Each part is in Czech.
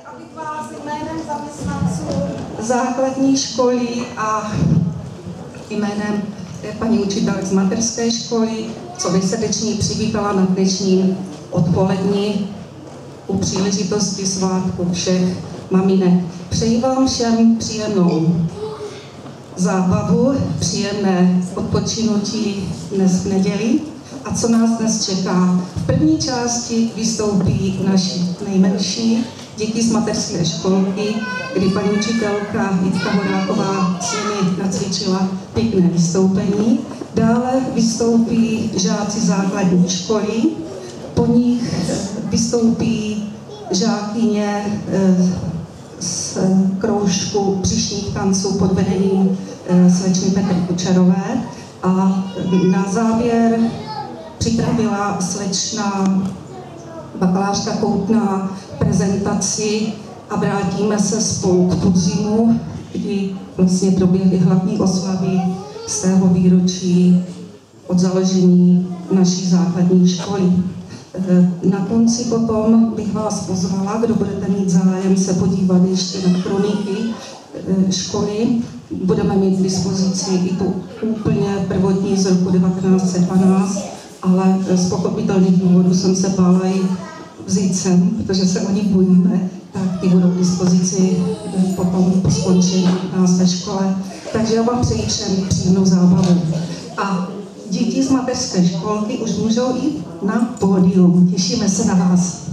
abych vás jménem zaměstnanců základní školy a jménem paní učitelky z mateřské školy, co bych srdečně přivítala na dnešním odpolední u příležitosti svátku všech maminek. Přeji vám všem příjemnou zábavu, příjemné odpočinutí dnes v neděli. A co nás dnes čeká? V první části vystoupí naši nejmenší děti z mateřské školky, kdy paní učitelka Jitka Horáková s nimi nacvičila pěkné vystoupení. Dále vystoupí žáci základní školy, po nich vystoupí žákyně z kroužku příšních tanců pod vedením slečny Petry Kučerové a na závěr připravila slečna bakalářka Koutná prezentaci a vrátíme se spolu k podzimu, kdy vlastně proběhly hlavní oslavy z tého výročí od založení naší základní školy. Na konci potom bych vás pozvala, kdo budete mít zájem se podívat ještě na kroniky školy. Budeme mít k dispozici i tu úplně prvotní z roku 1912, ale z pochopitelných důvodů jsem se bála ji vzít sem, protože se o ní bojíme, tak ty budou k dispozici potom po skončení nás ve škole. Takže já vám přeji všem příjemnou zábavu. A děti z mateřské školky už můžou jít na pódium. Těšíme se na vás.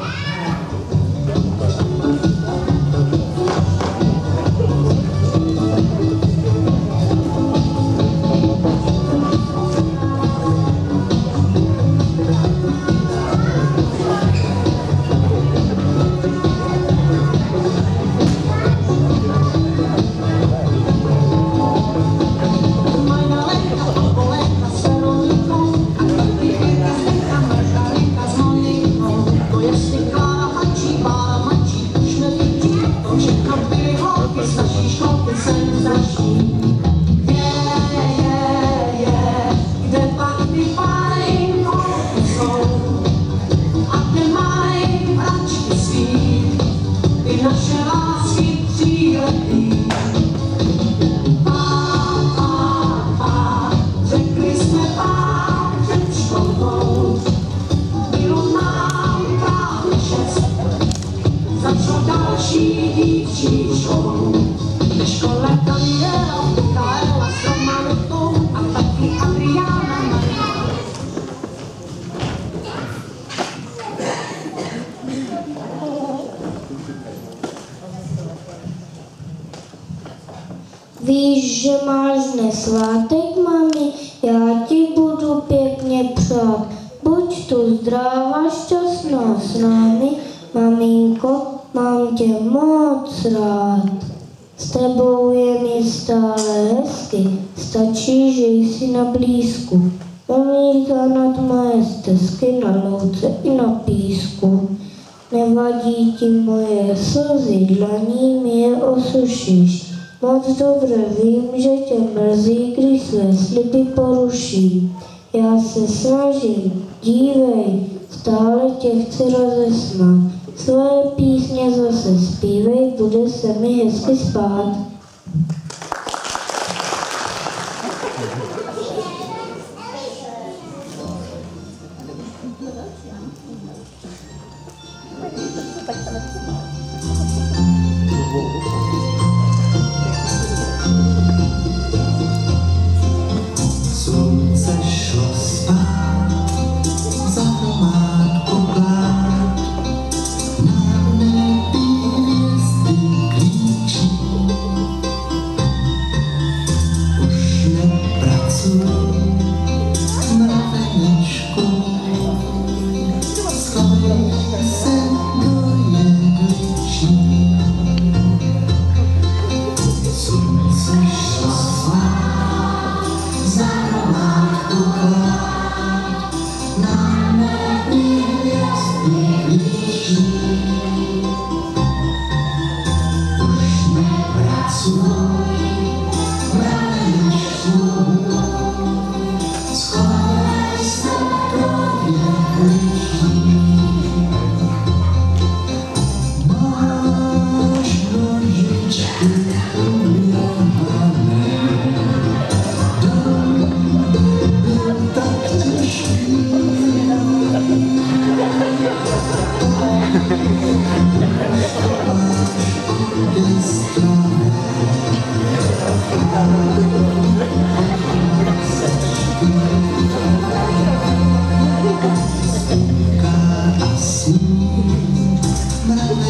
Víš, že máš dnes svátek, mami, já ti budu pěkně přát. Buď tu zdravá, šťastná s námi, maminko, mám tě moc rád. S tebou je mi stále hezky, stačí, že jsi na blízku. Umítá nad moje stezky na louce i na písku. Nevadí ti moje slzy, dlaní mi je osušíš. Moc dobře vím, že tě mrzí, když své sliby poruší. Já se snažím, dívej, stále tě chci rozesmát. Své písně zase zpívej, bude se mi hezky spát.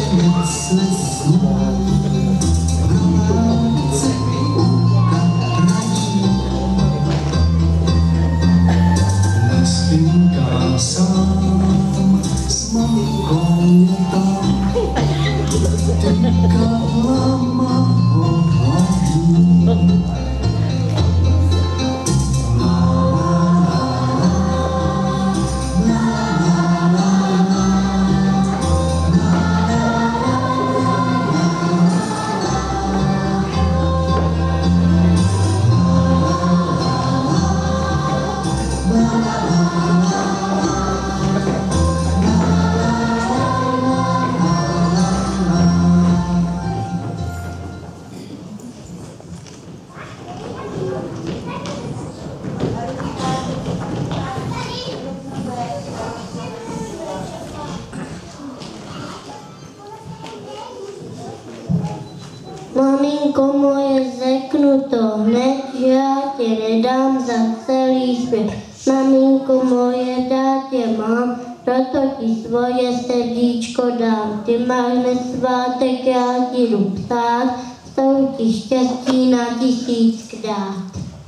Maminko moje, řeknu to hned, že já tě nedám za celý svět. Maminko moje, rád tě mám, proto ti svoje srdíčko dám. Ty máš dnes svátek, já ti jdu psát, jsou ti štěstí na 1000krát.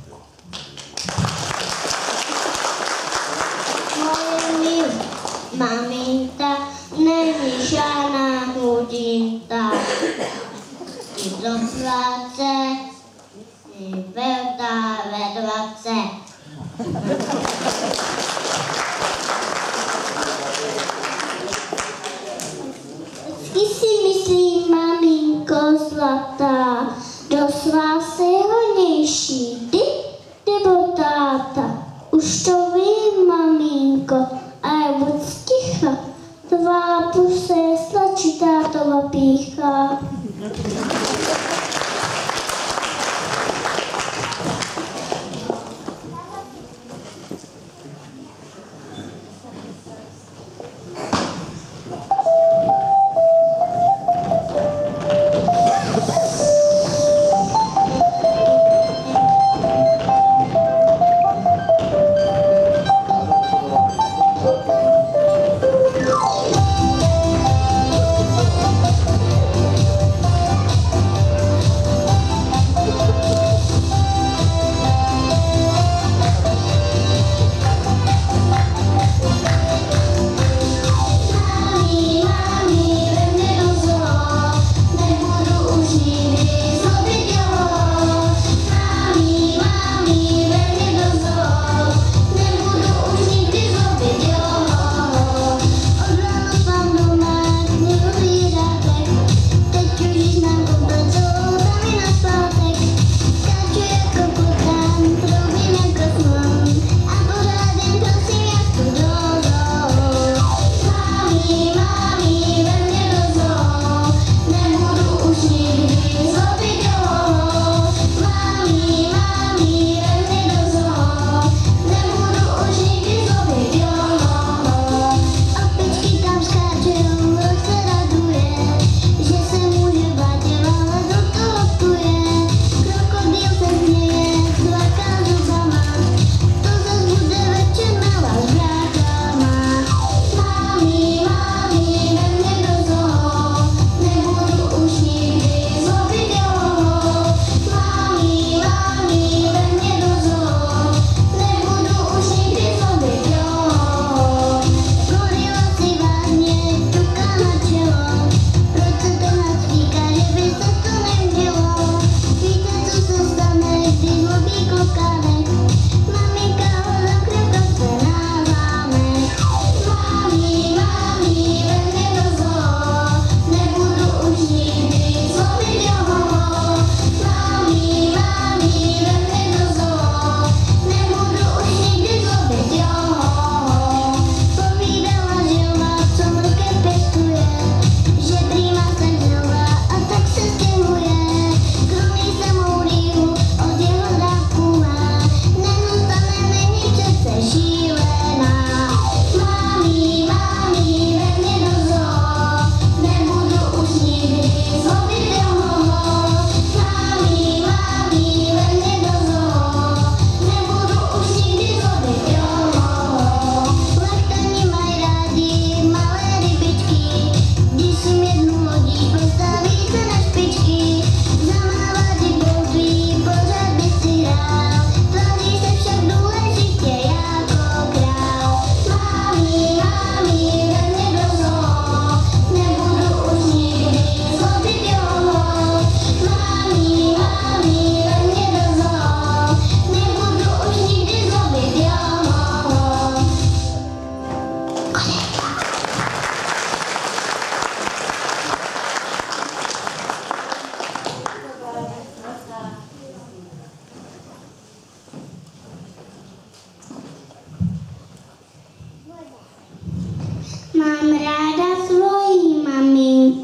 Moje milá maminka není žádná chudinka. I do práce, i velká ve 20. Vždycky si myslím, maminko zlatá, do vás je hodnější, ty nebo táta. Už to vím, maminko, ale buď ticha, tvá pusa je sladší tátova pýcha.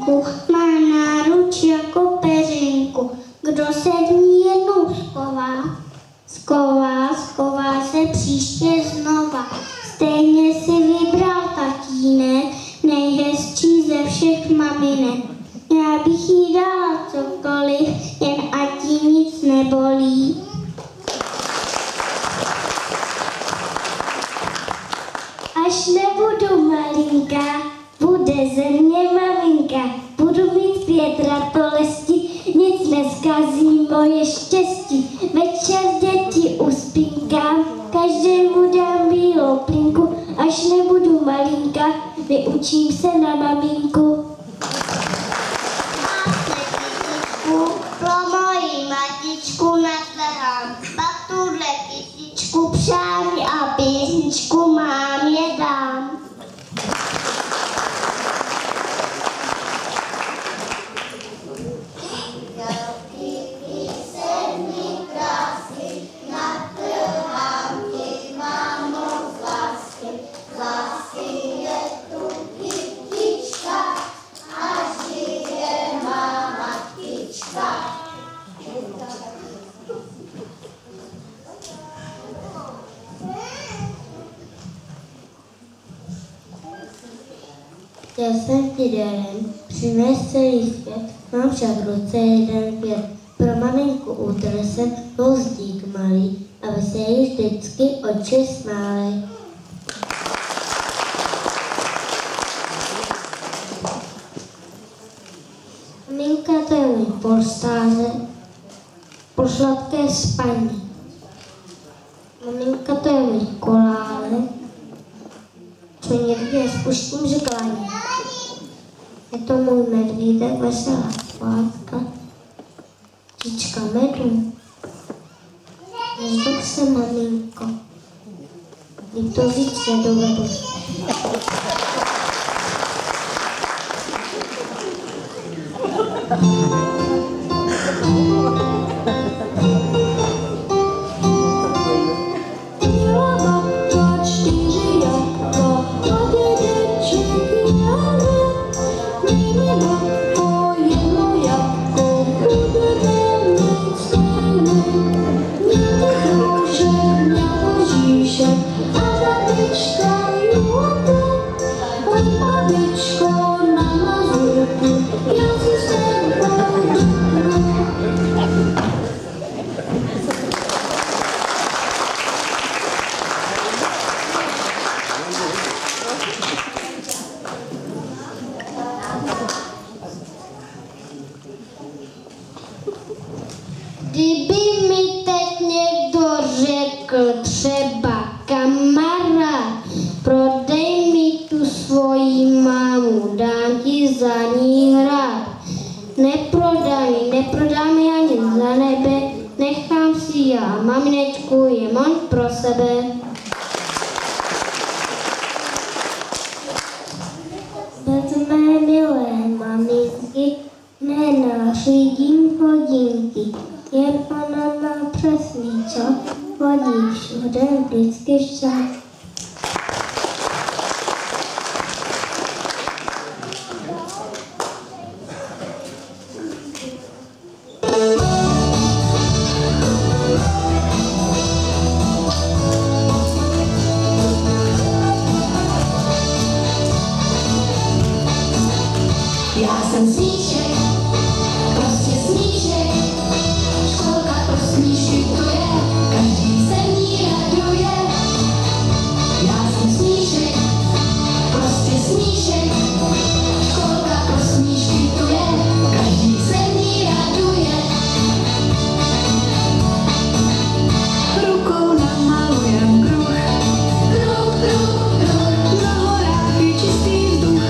plachu, má náruč jako peřinku. Kdo se v ní jednou schová se příště znova. Stejně si vybral tatínek, nejhezčí ze všech maminek. Já bych jí dala cokoliv, jen ať jí nic nebolí. Až nebudu malinka, bude ze mě maminka. Budu mít 5 ratolesti, nic neskazí moje štěstí. Večer děti uspínkám, každému dám bílou plínku. Až nebudu malinka, vyučím se na maminku. Pro moji matičku natrhám, pak tuhle kytičku přání a písničku mámě dám. Chtěl jsem ti darem přinést celý svět, mám však v ruce jeden květ. Pro maminku utrhl jsem houzdík malý, aby se jí vždycky oči smály. Maminka, to je můj polštáře pro sladké spaní. Maminka, to je můj kolálek, co někdy spuštím žeklání. Je to můj medvídek, veselá svátka, příčka medu. Nezdob se, maminko, jí to říct nedovedu. Kdyby mi teď někdo řekl třeba kamarád, prodej mi tu svoji mámu, dám ti za ní hrát. Neprodám ji ani za nebe, nechám si já maminečku, je mám pro sebe. Bez mé milé maminky nenařídím hodinky, jen ona má přesný čas, hodí všude vždycky včas. Já jsem smíšek, prostě smíšek, školka pro smíšky to je, každý se v ní raduje. Já jsem smíšek, prostě smíšek, školka pro smíšky to je, každý se v ní raduje. Rukou namalujem kruh, kruh, kruh, kruh, na horách je čistý vzduch.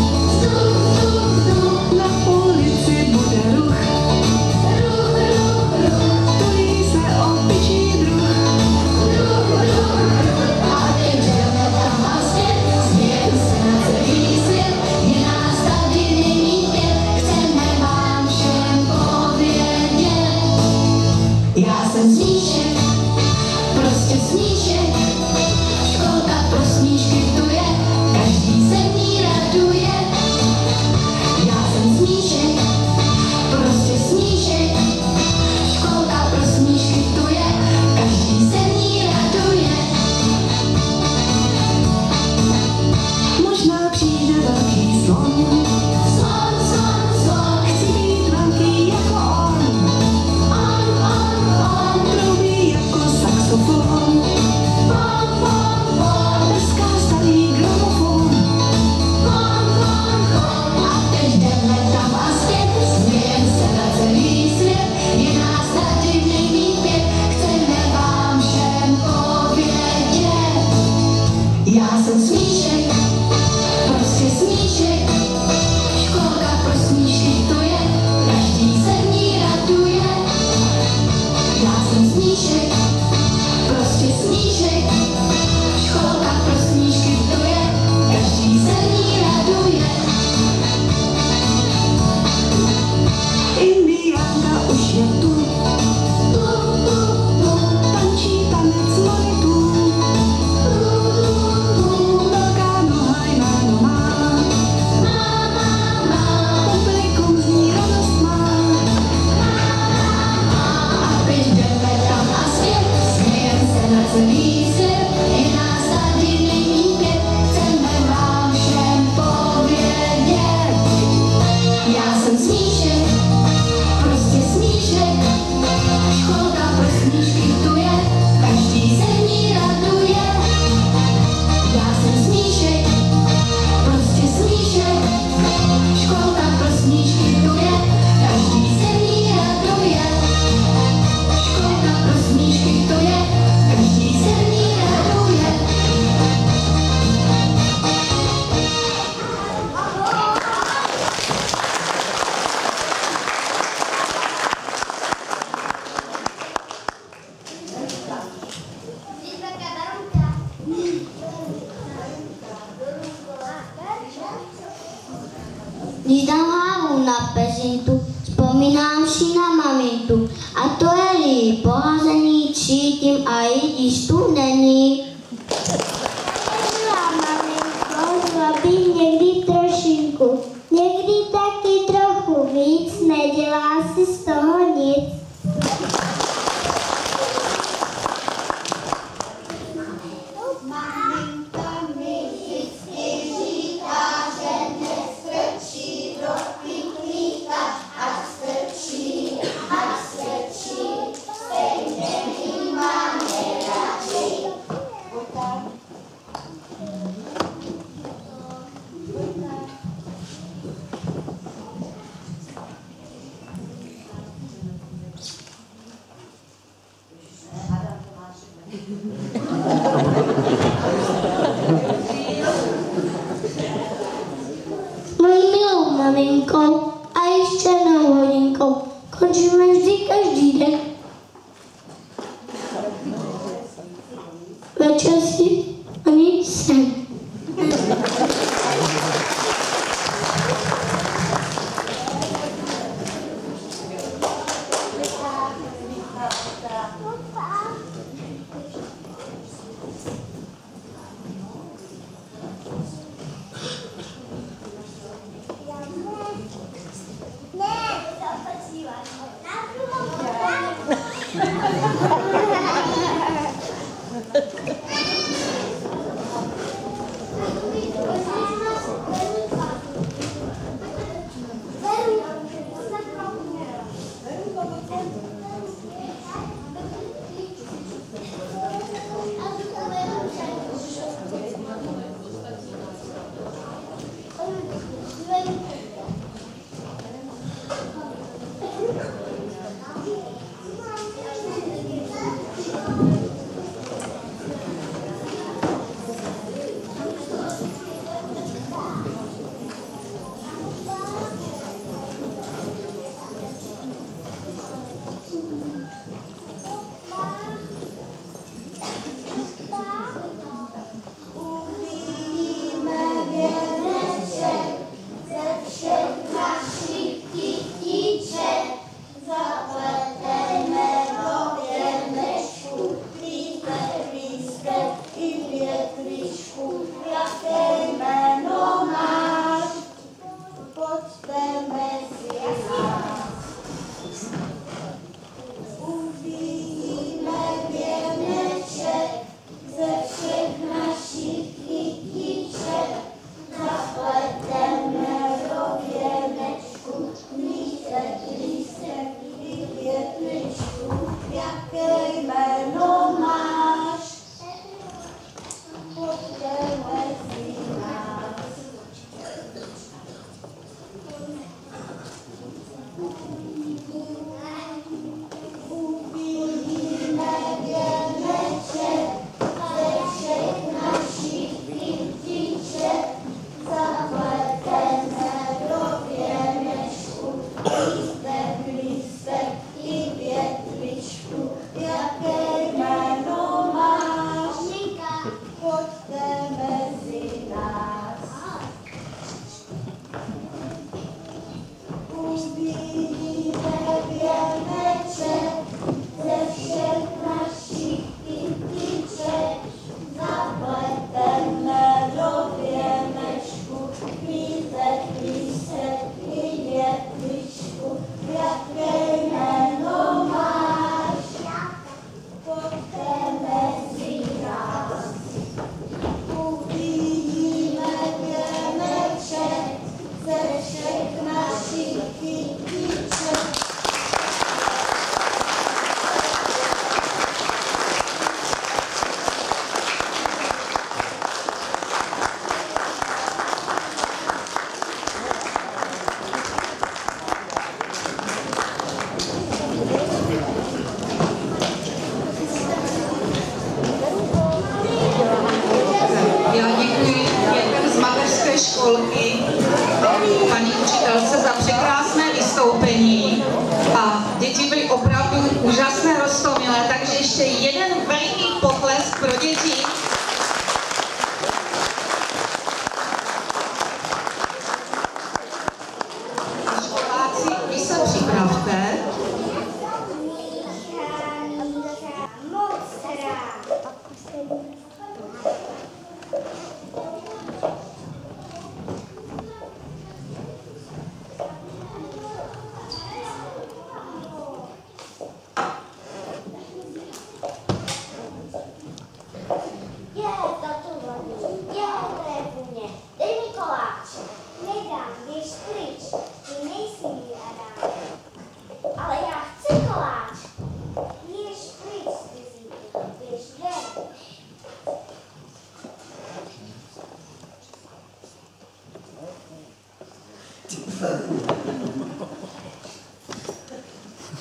Na ulici bude ruch, ruch, ruch, ruch, tují se opičí druh, ruch, ruch, ruch. A teď jdeme tam vlastně, směju se na celý svět, je nás tady není 5, chceme vám všem povědět. Já jsem smíšek, prostě smíšek, školka pro smíšky tu je, každý se v ní raduje. Já jsem na pezintu, vzpomínám si na mamintu. A to je líp, poházení čítím a již tu není. Milá maminko, zlobím někdy trošinku, někdy taky trochu víc, nedělá si z toho nic. Mojí milou maminkou a již černou hodinkou končíme vždy každý den. Večer si ani sen.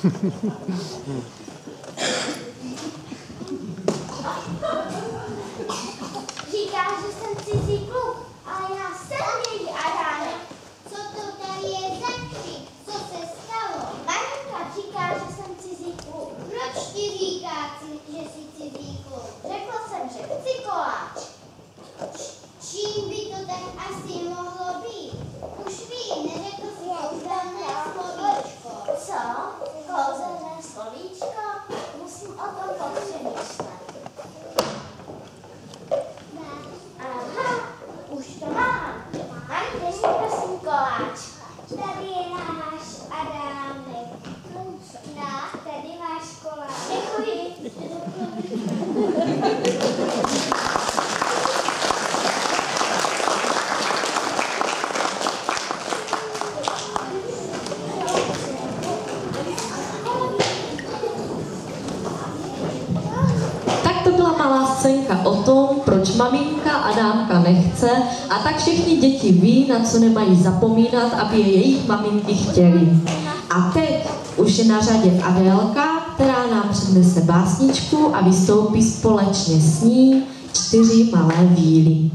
Říká, že jsem cizí kluk, ale já jsem její Adáne. Co to tady je za křik? Co se stalo? Maminka říká, že jsem cizí kluk. Proč ti říká, že jsi cizí kluk? Řekl jsem, že chci koláč. Čím by to tak asi mohlo být? Už vím, neřekl jsi kouzelné slovíčko. Co? Kouzelné slovíčko? Musím o tom popřemýšlet. Aha, už to mám. Mami, dej mi prosím koláč. Tady je náš Adámek. Tady máš koláč. Děkuji. Scénka o tom, proč maminka Adámka nechce, a tak všechny děti ví, na co nemají zapomínat, aby je jejich maminky chtěli. A teď už je na řadě Adélka, která nám přednese básničku a vystoupí společně s ní 4 malé víly.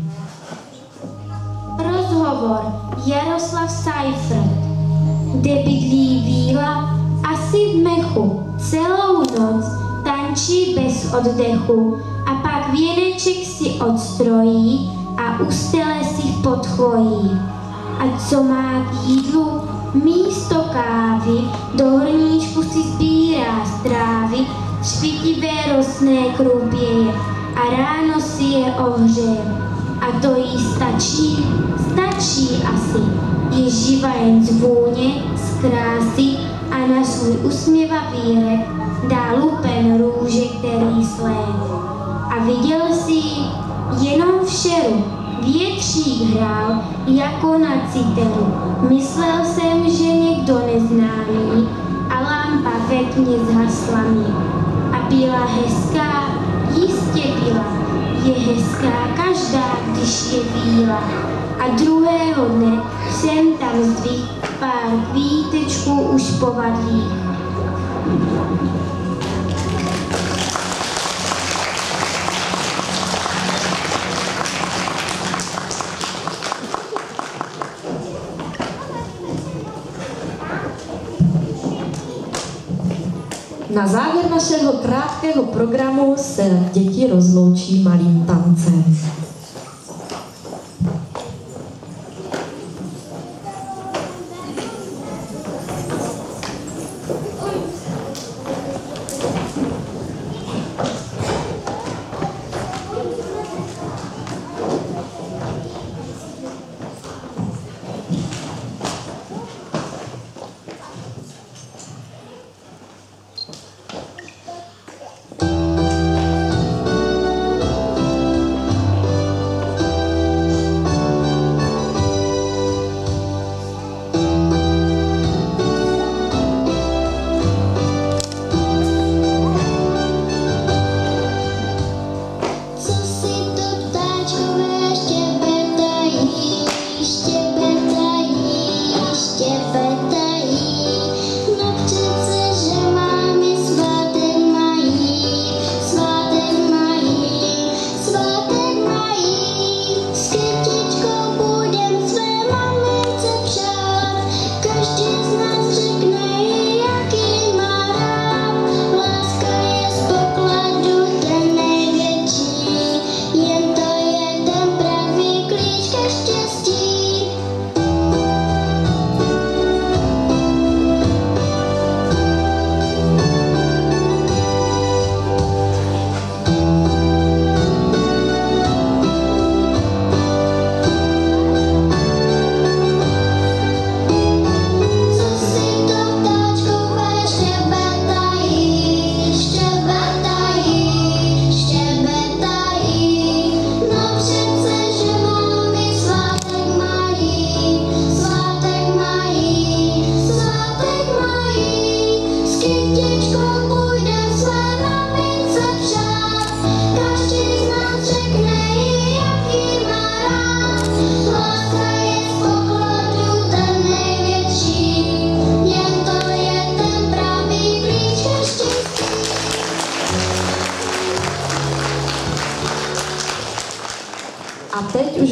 Rozhovor Jaroslav Seifert. Kde bydlí víla, asi v mechu, celou noc tančí bez oddechu a pak věneček si odstrojí a ustele si v podchojí. A co má k jídlu? Místo kávy do hrníčku si sbírá z trávy třpitivé rostné krupěje a ráno si je ohřeje. A to jí stačí? Stačí asi. Je živa jen z vůně, z krásy a na svůj usměvavý rep dá lupen růže, který slénu. A viděl jsi jenom v šeru, větřík hrál jako na citeru. Myslel jsem, že někdo neznámý a lampa ve tmě zhasla mi. A byla hezká, jistě byla, je hezká každá, když je víla. A druhého dne jsem tam zdvihl pár kvítečků už povadlých. Na závěr našeho krátkého programu se děti rozloučí malým tancem.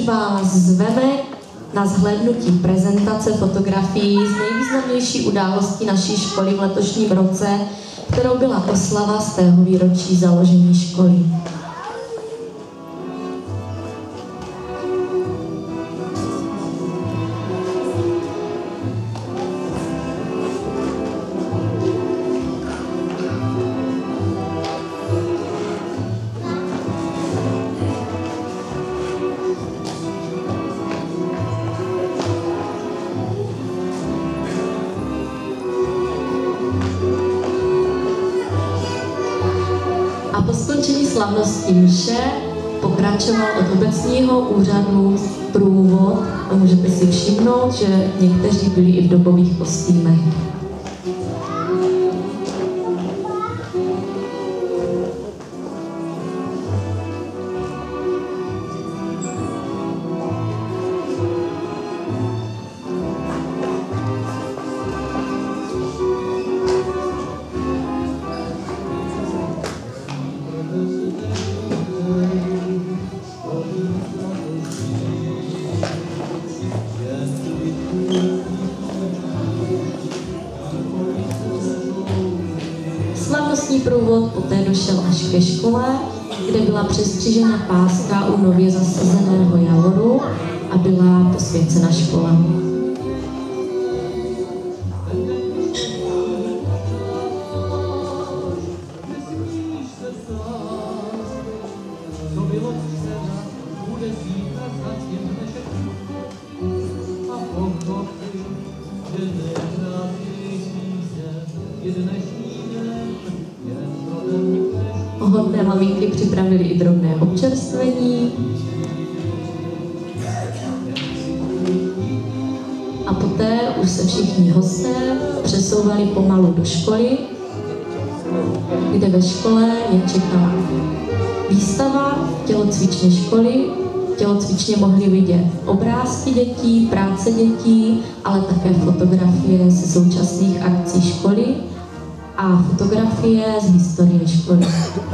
už vás zveme na zhlédnutí prezentace fotografií z nejvýznamnější události naší školy v letošním roce, kterou byla oslava z tého výročí založení školy. A po skončení slavnosti mše pokračoval od obecního úřadu průvod a můžete si všimnout, že někteří byli i v dobových kostýmech. Slavnostní průvod poté došel až ke škole, kde byla přestřižena páska u nově zasazeného javoru a byla posvěcena škola. Hodné maminky připravili i drobné občerstvení. A poté už se všichni hosté přesouvali pomalu do školy, kde ve škole je čekala výstava v tělocvičně školy. V tělocvičně mohli vidět obrázky dětí, práce dětí, ale také fotografie ze současných akcí školy a fotografie z historie školy.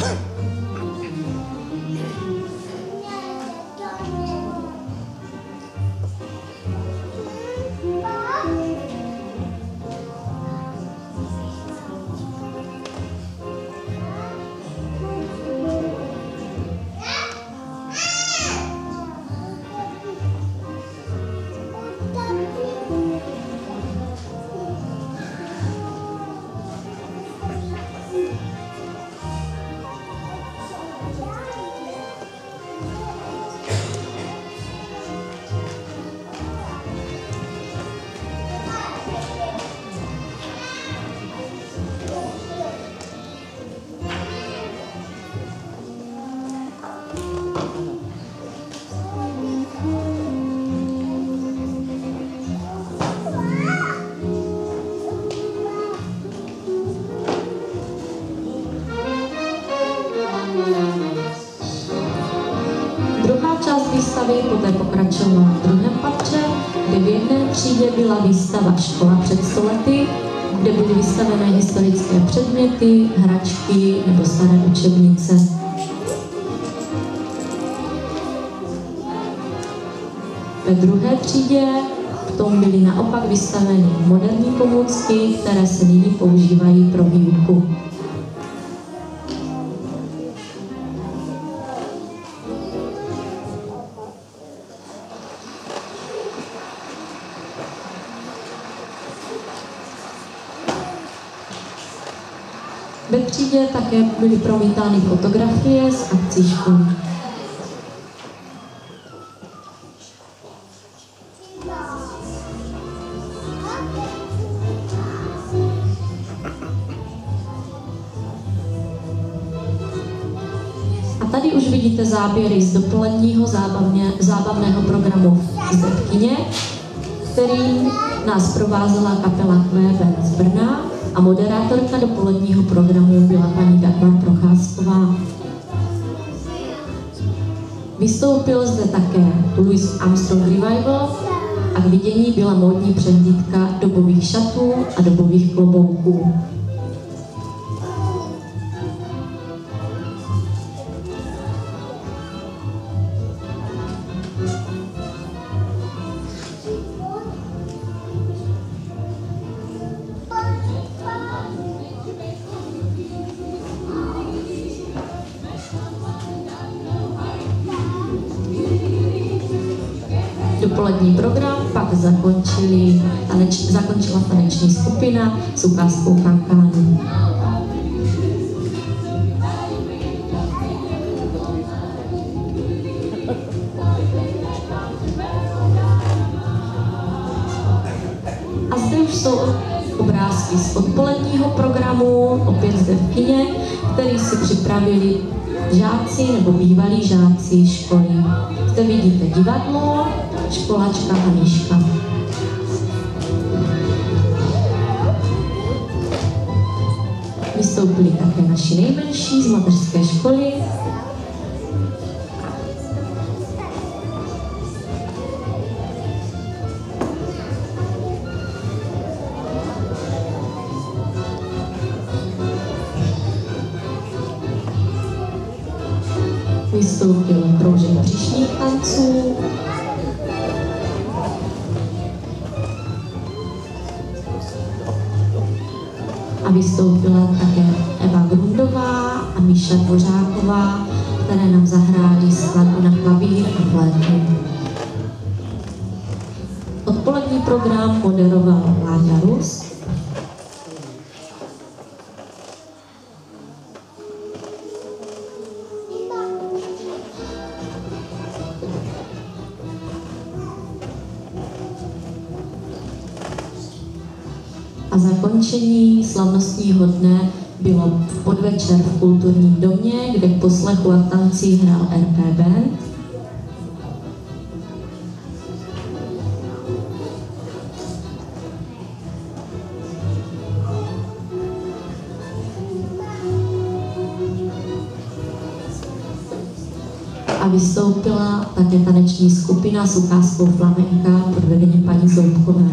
Druhá část výstavy poté pokračovala v druhém patře, kde v jedné třídě byla výstava Škola před 100 lety, kde byly vystavené historické předměty, hračky nebo staré učebnice. Ve druhé třídě v tom byly naopak vystaveny moderní pomůcky, které se nyní používají pro výuku. Ve třídě také byly promítány fotografie z akcí školy. A tady už vidíte záběry z dopoledního zábavného programu zde v kině, který nás provázela kapela QB z Brna a moderátorka dopoledního programu byla paní Dagmar Procházková. Vystoupil zde také Louis Armstrong Revival a k vidění byla módní přehlídka dobových šatů a dobových klobouků. Odpolední program pak zakončila taneční skupina s ukázkou kankánů. A zde už jsou obrázky z odpoledního programu, opět zde v kině, který si připravili žáci nebo bývalí žáci školy. Zde vidíte divadlo, školačka a Míška. Vystoupili také naši nejmenší z mateřské školy. Vystoupil kroužek příšních tanců. A vystoupila také Eva Grundová a Míša Dvořáková, které nám zahrály skladbu na klavír a flétnu. Odpolední program moderoval Láďa Rus. A zakončení slavnostního dne bylo v podvečer v kulturním domě, kde k poslechu a tanci hrál RP Band. A vystoupila také taneční skupina s ukázkou flamenka pod vedením paní Zoubkové.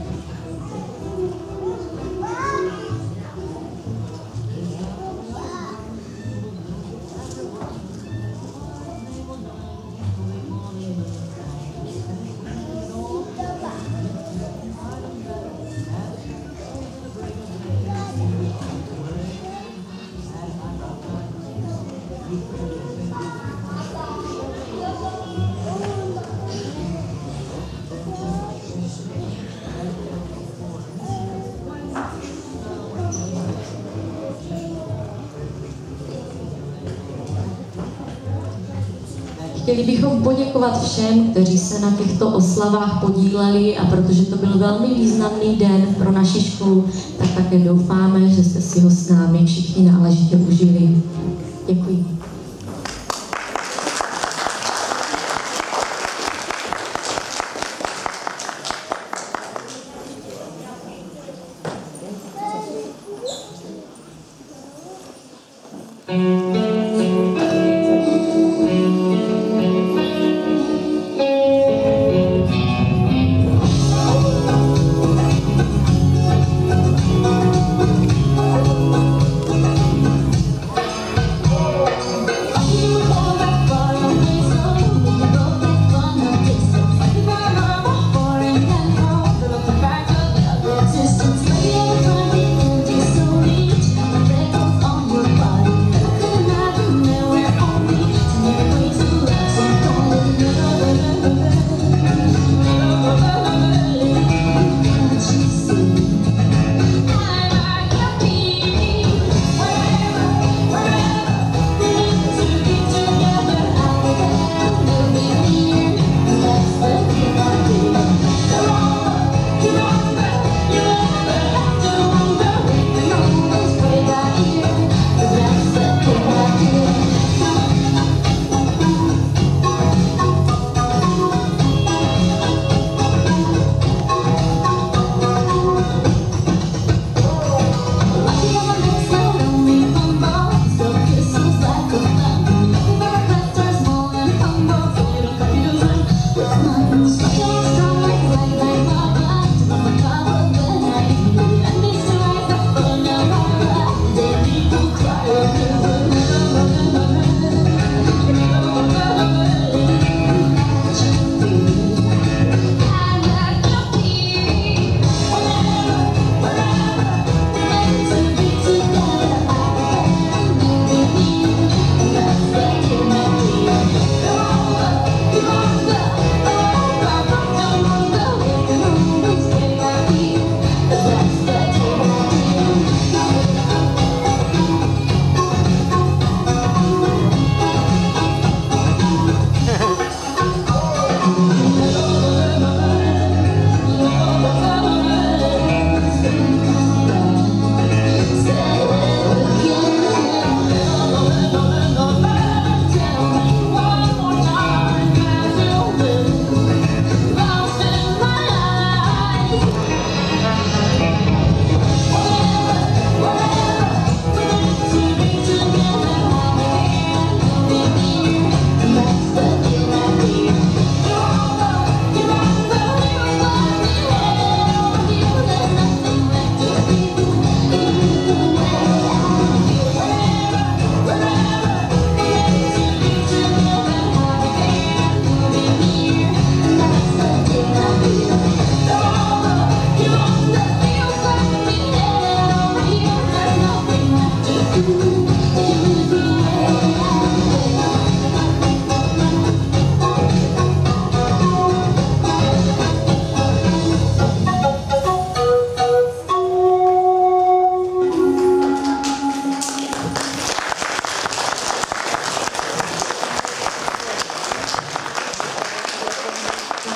Chtěli bychom poděkovat všem, kteří se na těchto oslavách podíleli, a protože to byl velmi významný den pro naši školu, tak také doufáme, že jste si ho s námi všichni náležitě užili. Děkuji.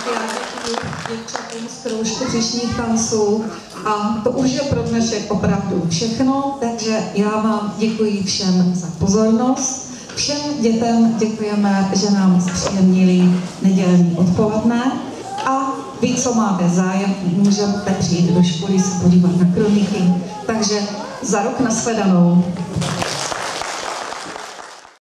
já děkuji děvčatům z kroužku příšních tanců a to už je pro dnešek opravdu všechno, takže já vám děkuji všem za pozornost. Všem dětem děkujeme, že nám zpříjemnili nedělní odpoledne a vy, co máte zájem, můžete přijít do školy se podívat na kroniky. Takže za rok nashledanou.